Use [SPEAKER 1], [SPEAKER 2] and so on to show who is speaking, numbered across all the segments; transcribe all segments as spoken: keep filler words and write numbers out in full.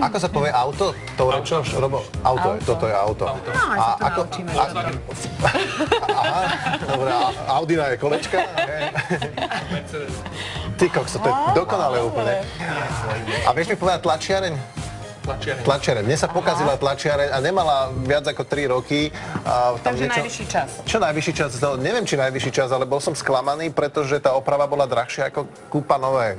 [SPEAKER 1] Ako sa povie auto? To rečoš, Robo? Auto, je, toto je auto.
[SPEAKER 2] No, aj sa to naučíme.
[SPEAKER 1] Aha, dobré, Audina je kolečka. Ty kokso, to je dokonalé úplne. A vieš mi povedať tlačiareň?
[SPEAKER 3] Tlačiareň.
[SPEAKER 1] Tlačiareň. Mne sa pokazila tlačiareň a nemala viac ako tri roky. A tam
[SPEAKER 2] Takže
[SPEAKER 1] niečo...
[SPEAKER 2] najvyšší čas.
[SPEAKER 1] Čo najvyšší čas? No, neviem, či najvyšší čas, ale bol som sklamaný, pretože tá oprava bola drahšia ako kúpa nové.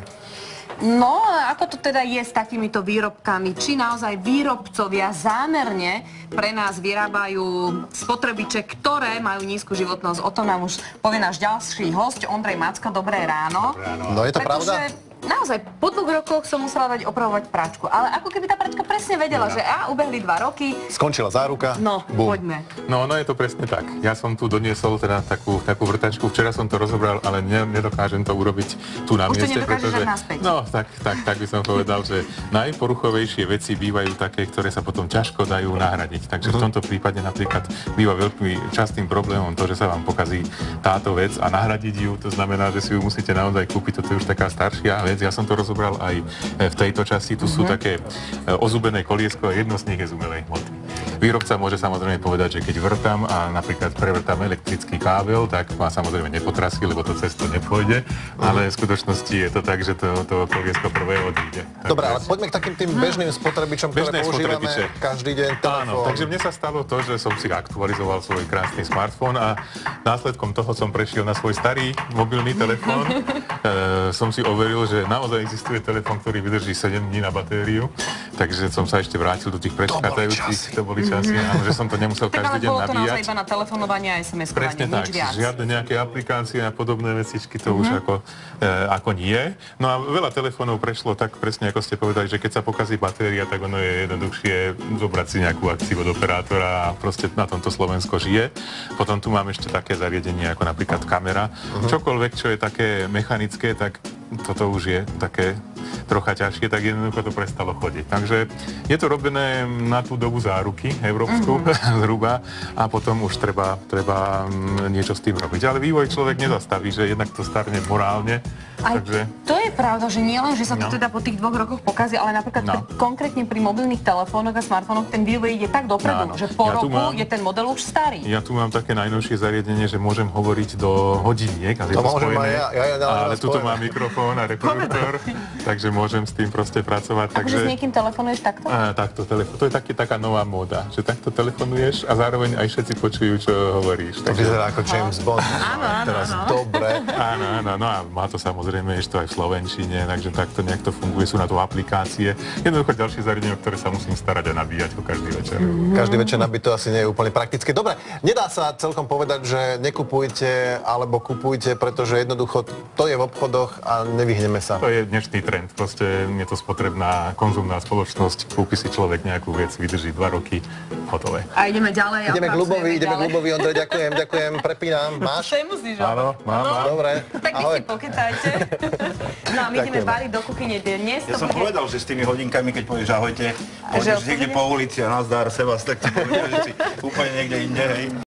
[SPEAKER 2] No, ako to teda je s takýmito výrobkami? Či naozaj výrobcovia zámerne pre nás vyrábajú spotrebiče, ktoré majú nízku životnosť? O tom nám už povie náš ďalší hosť, Ondrej Macko. Dobré ráno.
[SPEAKER 1] Dobré ráno. No je to
[SPEAKER 2] Pretože...
[SPEAKER 1] pravda?
[SPEAKER 2] Naozaj, po dvoch rokoch som musela dať opravovať pračku. Ale ako keby tá pračka presne vedela, že a ubehli dva roky.
[SPEAKER 1] Skončila záruka.
[SPEAKER 2] No,
[SPEAKER 1] Bum.
[SPEAKER 2] poďme.
[SPEAKER 3] No, no je to presne tak. Ja som tu doniesol teda takú, takú vrtačku. Včera som to rozobral, ale ne, nedokážem to urobiť tu na
[SPEAKER 2] Už to
[SPEAKER 3] mieste.
[SPEAKER 2] nedokážeš dať naspäť.
[SPEAKER 3] No, tak, tak, tak by som povedal, že najporuchovejšie veci bývajú také, ktoré sa potom ťažko dajú nahradiť. Takže v tomto prípade napríklad býva veľmi častým problémom to, že sa vám pokazí táto vec a nahradiť ju, to znamená, že si ju musíte naozaj kúpiť. Toto je už taká staršia vec. Ja som to rozobral aj v tejto časti. Tu sú
[SPEAKER 2] Mhm.
[SPEAKER 3] také ozubené koliesko a jedno z nich je z umelej hmoty. Výrobca môže samozrejme povedať, že keď vrtam a napríklad prevrtam elektrický kábel, tak ma samozrejme nepotrasí, lebo to cez to nepôjde, ale v skutočnosti je to tak, že to, to koliesko prvé odíde.
[SPEAKER 1] Dobre, ale poďme k takým tým bežným spotrebičom, ktoré
[SPEAKER 3] Bežné
[SPEAKER 1] používame
[SPEAKER 3] spotrebiče.
[SPEAKER 1] každý deň.
[SPEAKER 3] Áno, takže mne sa stalo to, že som si aktualizoval svoj krásny smartfón a následkom toho som prešiel na svoj starý mobilný telefón. e, som si overil, že naozaj existuje telefón, ktorý vydrží sedem dní na batériu, takže som sa ešte vrátil do tých predchádzajúcich. To boli časy, áno, že som to nemusel
[SPEAKER 2] Tak
[SPEAKER 3] každý
[SPEAKER 2] ale
[SPEAKER 3] deň
[SPEAKER 2] bolo to naozaj
[SPEAKER 3] nabíjať.
[SPEAKER 2] iba na telefonovanie a es em eskovanie,
[SPEAKER 3] Presne
[SPEAKER 2] nič
[SPEAKER 3] tak,
[SPEAKER 2] viac.
[SPEAKER 3] žiadne nejaké aplikácie a podobné vecičky, to už ako, e, ako nie. No a veľa telefónov prešlo tak presne, ako ste povedali, že keď sa pokazí batéria, tak ono je jednoduchšie zobrať si nejakú akciu od operátora a proste na tomto Slovensko žije. Potom tu mám ešte také zariadenie ako napríklad kamera. Čokoľvek, čo je také mechanické, tak toto už je také trocha ťažšie, tak jednoducho to prestalo chodiť. Takže je to robené na tú dobu záruky európsku mm-hmm. zhruba a potom už treba, treba niečo s tým robiť. Ale vývoj človek nezastaví, že jednak to starne morálne.
[SPEAKER 2] Aj
[SPEAKER 3] takže...
[SPEAKER 2] to je pravda, že nie len, že sa to
[SPEAKER 3] No.
[SPEAKER 2] teda po tých dvoch rokoch pokazí, ale napríklad
[SPEAKER 3] No.
[SPEAKER 2] pri, konkrétne pri mobilných telefónoch a smartfónoch ten vývoj ide tak dopredu,
[SPEAKER 3] Áno.
[SPEAKER 2] že po
[SPEAKER 3] Ja tu
[SPEAKER 2] roku
[SPEAKER 3] mám-
[SPEAKER 2] je ten model už starý.
[SPEAKER 3] Ja tu mám také najnovšie zariadenie, že môžem hovoriť do hodiniek. A je
[SPEAKER 1] To
[SPEAKER 3] to
[SPEAKER 1] môžem
[SPEAKER 3] spojené,
[SPEAKER 1] aj ja, ja, ja dávam
[SPEAKER 3] ale
[SPEAKER 1] raz
[SPEAKER 3] tuto
[SPEAKER 1] spojené.
[SPEAKER 3] mám mikrofón a reproduktor, takže môžem s tým proste pracovať.
[SPEAKER 2] Akože
[SPEAKER 3] Takže...
[SPEAKER 2] s niekým telefonuješ takto?
[SPEAKER 3] Á, takto telefon. To je taký, taká nová móda, že takto telefonuješ a zároveň aj všetci počujú, čo hovoríš.
[SPEAKER 1] To vyzerá ako James Bond.
[SPEAKER 2] Áno, áno,
[SPEAKER 1] Teraz
[SPEAKER 2] áno.
[SPEAKER 1] dobre.
[SPEAKER 3] Áno, áno, no a má to samozrejme ešte aj v slovenčine, takže takto nejak to funguje, sú na to aplikácie. Jednoducho ďalšie zariadenie, o ktoré sa musím starať a nabíjať ho každý večer.
[SPEAKER 1] Každý večer nabiť to asi nie je úplne praktické. Dobre, nedá sa celkom povedať, že nekupujte alebo kupujte, pretože jednoducho to je v obchodoch a nevyhneme sa.
[SPEAKER 3] To je dnešný trend, proste je to spotrebná konzumná spoločnosť, kúpi si človek nejakú vec, vydrží dva roky, hotové.
[SPEAKER 2] A ideme ďalej. a
[SPEAKER 1] Ideme k
[SPEAKER 2] pracujeme
[SPEAKER 1] Ľubovi, ideme k
[SPEAKER 2] ďalej.
[SPEAKER 1] Ľubovi, Ondrej, ďakujem, ďakujem, prepínam. Máš?
[SPEAKER 2] To musíš,
[SPEAKER 3] Áno, mám, mám.
[SPEAKER 1] Dobre,
[SPEAKER 2] Tak vy
[SPEAKER 1] ahoj.
[SPEAKER 2] si pokecajte. No a my ideme
[SPEAKER 1] Ďakujeme.
[SPEAKER 2] variť do kuchyne dnes.
[SPEAKER 4] Ja
[SPEAKER 2] to
[SPEAKER 4] som
[SPEAKER 2] bude...
[SPEAKER 4] povedal, že s tými hodinkami, keď povieš ahojte,
[SPEAKER 2] Že
[SPEAKER 4] pôjdeš niekde
[SPEAKER 2] odpovedne?
[SPEAKER 4] po ulici a nazdar, Sebas, tak ti povedal, že si úplne niekde inde, hej.